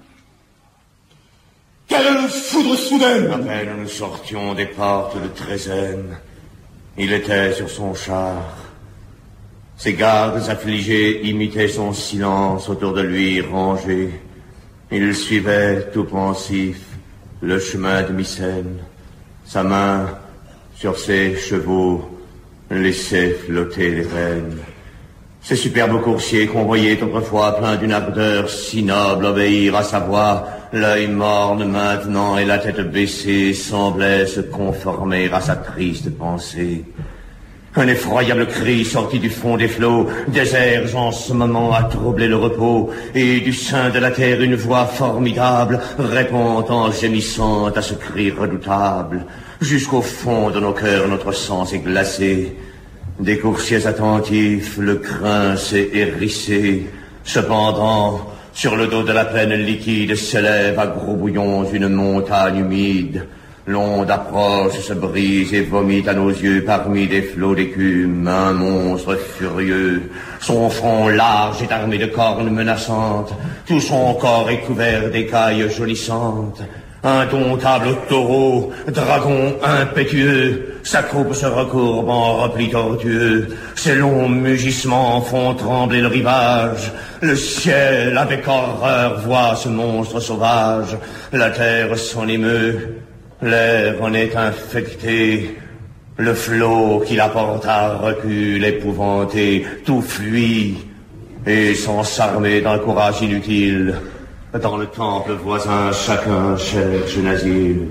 Speaker 6: Quelle foudre soudaine!
Speaker 2: À peine nous sortions des portes de Trézène, il était sur son char. Ses gardes affligés imitaient son silence autour de lui rangés. Il suivait tout pensif le chemin de Mycène. Sa main sur ses chevaux laissait flotter les rênes. Ces superbes coursiers qu'on voyait autrefois pleins d'une ardeur si noble obéir à sa voix, l'œil morne maintenant et la tête baissée semblaient se conformer à sa triste pensée. Un effroyable cri sorti du fond des flots, des airs en ce moment à troubler le repos, et du sein de la terre une voix formidable répond en gémissant à ce cri redoutable. Jusqu'au fond de nos cœurs notre sang s'est glacé. Des coursiers attentifs, le crin s'est hérissé. Cependant, sur le dos de la plaine liquide s'élève à gros bouillons une montagne humide. L'onde approche, se brise et vomit à nos yeux parmi des flots d'écume un monstre furieux. Son front large est armé de cornes menaçantes. Tout son corps est couvert d'écailles jaunissantes. Indomptable taureau, dragon impétueux, sa croupe se recourbe en repli tortueux. Ses longs mugissements font trembler le rivage. Le ciel, avec horreur, voit ce monstre sauvage. La terre s'en émeut, l'air en est infecté. Le flot qui l'apporta recule épouvanté. Tout fuit, et sans s'armer d'un courage inutile, dans le temple voisin, chacun cherche un asile.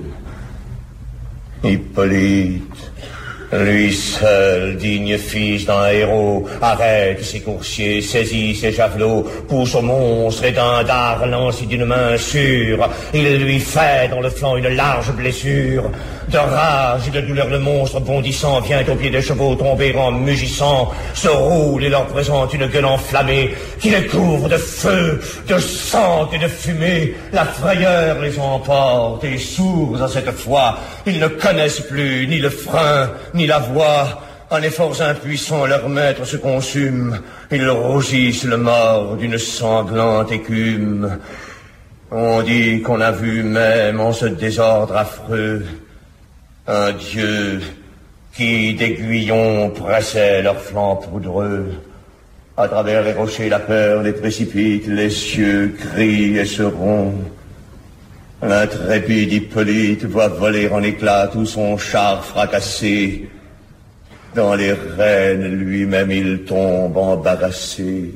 Speaker 2: Hippolyte, lui seul, digne fils d'un héros, arrête ses coursiers, saisit ses javelots, pousse au monstre et d'un dard lancé d'une main sûre, il lui fait dans le flanc une large blessure. De rage et de douleur, le monstre bondissant vient aux pieds des chevaux tomber en mugissant, se roule et leur présente une gueule enflammée qui les couvre de feu, de sang et de fumée. La frayeur les emporte et sourds à cette fois, ils ne connaissent plus ni le frein ni la voix. En efforts impuissants, leur maître se consume. Ils rougissent le mort d'une sanglante écume. On dit qu'on a vu même en ce désordre affreux un dieu qui d'aiguillons pressait leurs flancs poudreux. À travers les rochers, la peur les précipite, les cieux crient et se rompent. L'intrépide Hippolyte voit voler en éclats tout son char fracassé. Dans les rênes, lui-même il tombe embarrassé.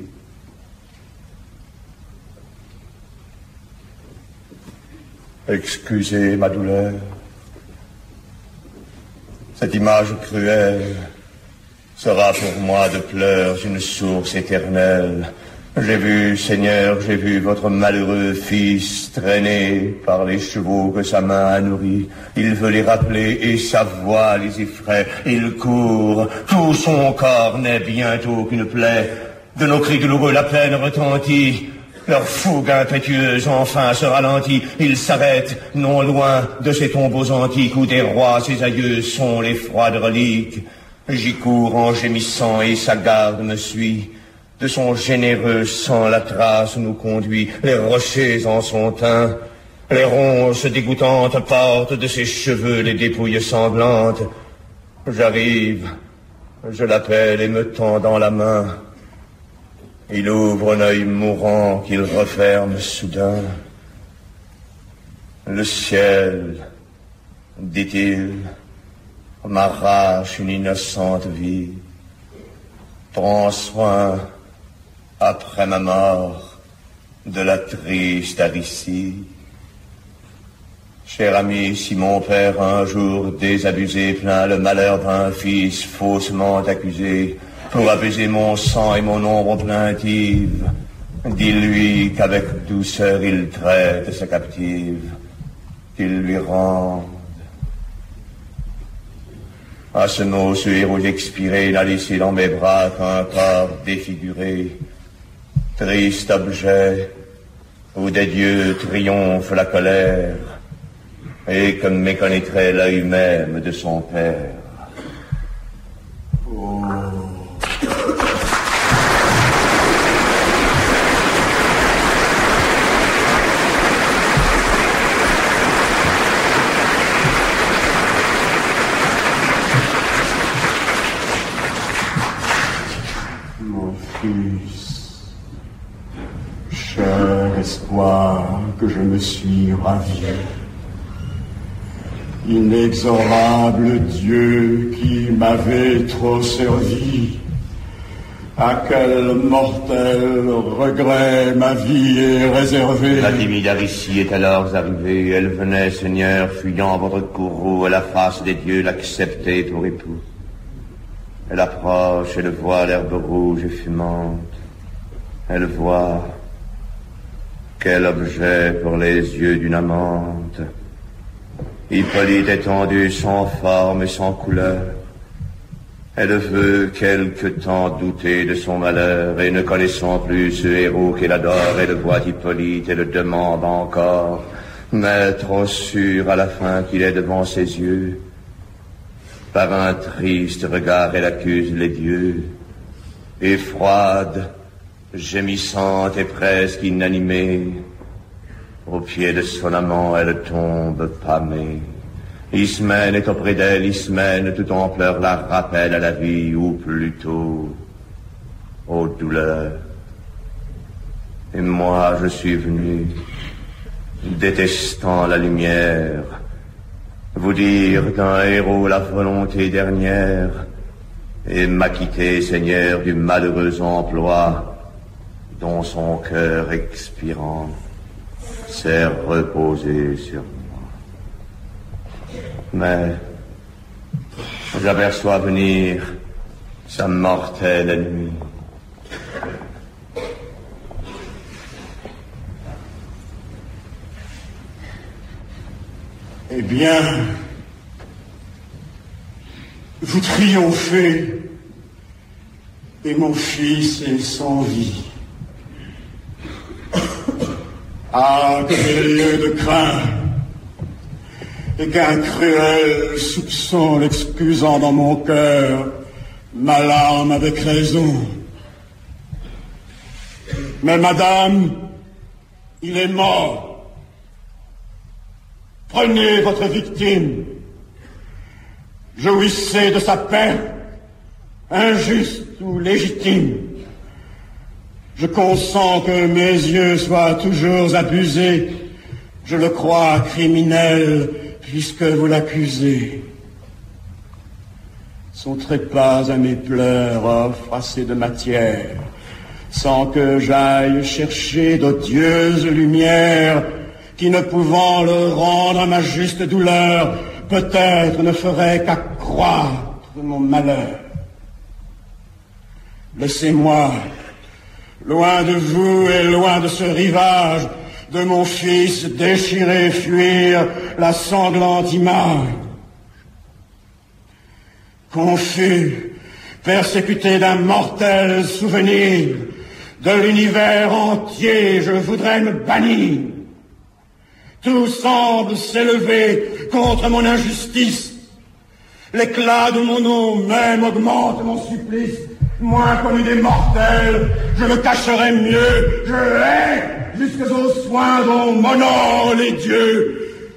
Speaker 2: Excusez ma douleur. Cette image cruelle sera pour moi de pleurs une source éternelle. J'ai vu, Seigneur, j'ai vu votre malheureux fils traîné par les chevaux que sa main a nourris. Il veut les rappeler et sa voix les effraie. Il court, tout son corps n'est bientôt qu'une plaie. De nos cris douloureux la plaine retentit.
Speaker 10: Leur fougue impétueuse enfin se ralentit. Ils s'arrêtent, non loin de ces tombeaux antiques où des rois, ces aïeux, sont les froides reliques. J'y cours en gémissant et sa garde me suit. De son généreux sang la trace nous conduit. Les rochers en sont teints. Les ronces dégoûtantes portent de ses cheveux les dépouilles sanglantes. J'arrive, je l'appelle et me tend dans la main. Il ouvre un œil mourant qu'il referme soudain. Le ciel, dit-il, m'arrache une innocente vie. Prends soin, après ma mort, de la triste Aricie. Cher ami, si mon père un jour désabusé plaint le malheur d'un fils faussement accusé, pour apaiser mon sang et mon ombre plaintive, dis-lui qu'avec douceur il traite sa captive, qu'il lui rende. À ce mot, ce héros expiré n'a laissé dans mes bras qu'un corps défiguré, triste objet où des dieux triomphe la colère, et que méconnaîtrait l'œil même de son père. Oh.
Speaker 6: Mon fils, cher espoir que je me suis ravi, inexorable Dieu qui m'avait trop servi, à quel mortel regret ma vie est réservée.
Speaker 10: La timide Aricie est alors arrivée, elle venait, Seigneur, fuyant votre courroux, à la face des dieux l'accepter pour époux. Elle approche, elle voit l'herbe rouge et fumante, elle voit quel objet pour les yeux d'une amante. Hippolyte étendu sans forme et sans couleur. Elle veut quelque temps douter de son malheur, et ne connaissant plus ce héros qu'elle adore, elle voit Hippolyte et le demande encore, mais trop sûr à la fin qu'il est devant ses yeux. Par un triste regard elle accuse les dieux, et froide, gémissante et presque inanimée, au pied de son amant, elle tombe pâmée. Ismène est auprès d'elle, Ismène tout en pleurs la rappelle à la vie, ou plutôt aux douleurs. Et moi je suis venu, détestant la lumière, vous dire d'un héros la volonté dernière, et m'acquitter, Seigneur, du malheureux emploi dont son cœur expirant s'est reposé sur moi. Mais j'aperçois venir sa mortelle ennemie.
Speaker 6: Eh bien, vous triomphez, et mon fils est sans vie. Ah, que j'ai lieu de craindre, et qu'un cruel soupçon l'excusant dans mon cœur, m'alarme avec raison. Mais madame, il est mort. Prenez votre victime, jouissez de sa perte, injuste ou légitime. Je consens que mes yeux soient toujours abusés, je le crois criminel, puisque vous l'accusez. Son trépas à mes pleurs offre assez de matière, sans que j'aille chercher d'odieuses lumières, qui ne pouvant le rendre à ma juste douleur, peut-être ne ferait qu'accroître mon malheur. Laissez-moi, loin de vous et loin de ce rivage, de mon fils déchiré fuir la sanglante image. Confus, persécuté d'un mortel souvenir, De l'univers entier, je voudrais me bannir. Tout semble s'élever contre mon injustice. L'éclat de mon nom même augmente mon supplice. Moins connu des mortels, je me cacherai mieux. Je hais jusqu'aux soins dont m'honorent les dieux.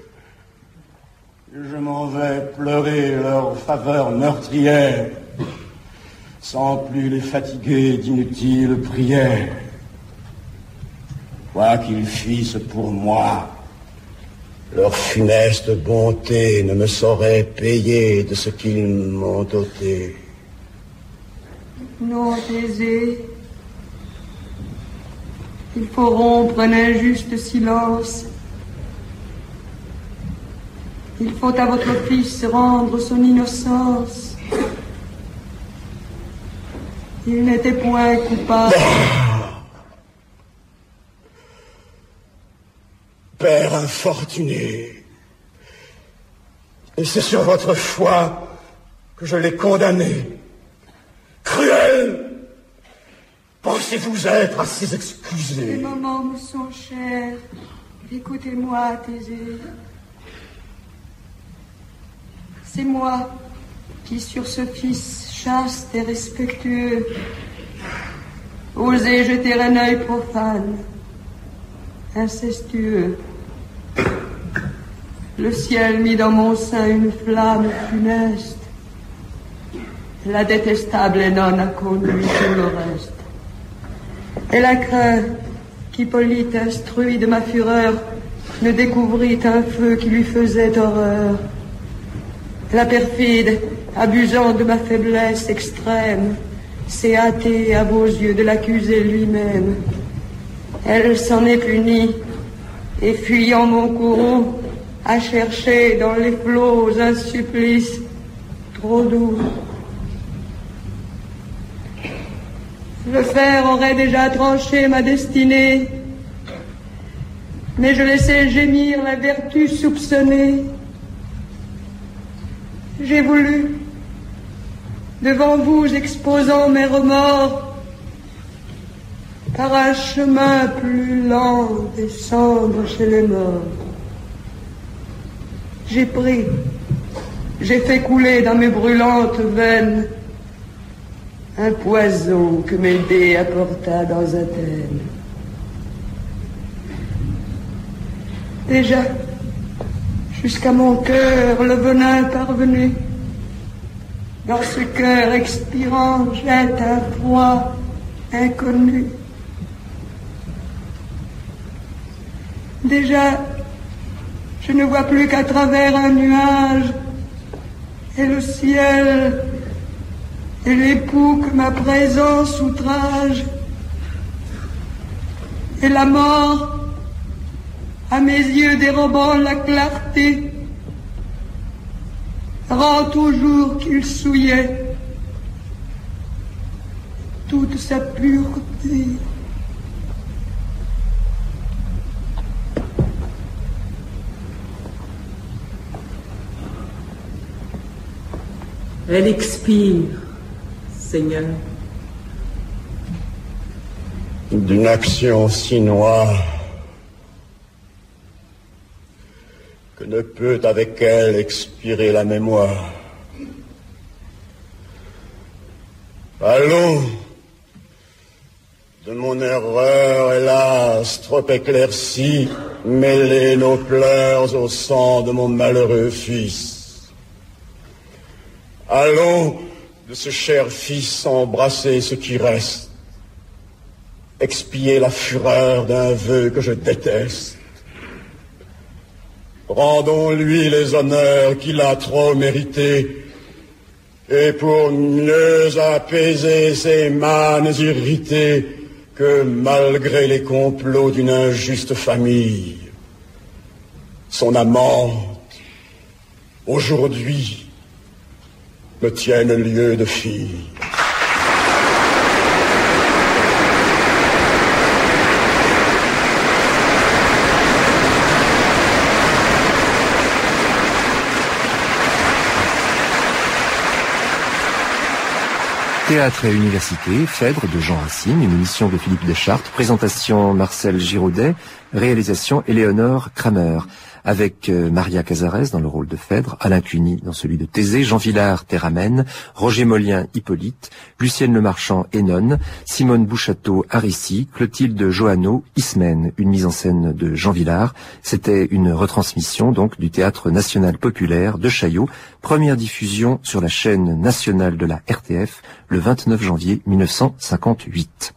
Speaker 6: Je m'en vais pleurer leur faveur meurtrière, sans plus les fatiguer d'inutiles prières. Quoi qu'ils fissent pour moi, leur funeste bonté ne me saurait payer de ce qu'ils m'ont ôté.
Speaker 4: Non, Thésée, il faut rompre un injuste silence. Il faut à votre fils rendre son innocence. Il n'était point coupable.
Speaker 6: Père infortuné, et c'est sur votre foi que je l'ai condamné. Cruel! Pensez-vous être assez excusé?
Speaker 4: Les moments me sont chers. Écoutez-moi, Thésée. C'est moi qui, sur ce fils chaste et respectueux, osais jeter un œil profane, incestueux. Le ciel mit dans mon sein une flamme funeste. La détestable Hénone a conduit tout le reste. Et la craint qu'Hippolyte, instruit de ma fureur, ne découvrit un feu qui lui faisait horreur. La perfide, abusant de ma faiblesse extrême, s'est hâtée à vos yeux de l'accuser lui-même. Elle s'en est punie, et fuyant mon courroux, a cherché dans les flots un supplice trop doux. Le fer aurait déjà tranché ma destinée, mais je laissais gémir la vertu soupçonnée. J'ai voulu, devant vous exposant mes remords, par un chemin plus lent descendre chez les morts. J'ai pris, j'ai fait couler dans mes brûlantes veines un poison que Médée apporta dans Athènes. Déjà, jusqu'à mon cœur, le venin parvenu. Dans ce cœur expirant, jette un froid inconnu. Déjà, je ne vois plus qu'à travers un nuage, et le ciel, et l'époux que ma présence outrage, et la mort, à mes yeux dérobant la clarté, rend toujours qu'il souillait toute sa pureté.
Speaker 9: Elle expire, Seigneur.
Speaker 6: D'une action si noire que ne peut avec elle expirer la mémoire. Allons, de mon erreur, hélas, trop éclaircie, mêler nos pleurs au sang de mon malheureux fils. Allons, de ce cher fils, embrasser ce qui reste, expier la fureur d'un vœu que je déteste. Rendons-lui les honneurs qu'il a trop mérités, et pour mieux apaiser ses mânes irrités, que malgré les complots d'une injuste famille, son amante, aujourd'hui, me tienne lieu de fille.
Speaker 11: Théâtre et Université, Phèdre de Jean Racine, une émission de Philippe Deschartres, présentation Marcel Giraudet, réalisation Éléonore Kramer, avec Maria Cazares dans le rôle de Phèdre, Alain Cuny dans celui de Thésée, Jean Villard Théramène, Roger Molien Hippolyte, Lucienne Lemarchand Énone, Simone Bouchateau Arissi, Clotilde Johanneau Ismène, une mise en scène de Jean Villard. C'était une retransmission donc du Théâtre National Populaire de Chaillot, première diffusion sur la chaîne nationale de la RTF le 29 janvier 1958.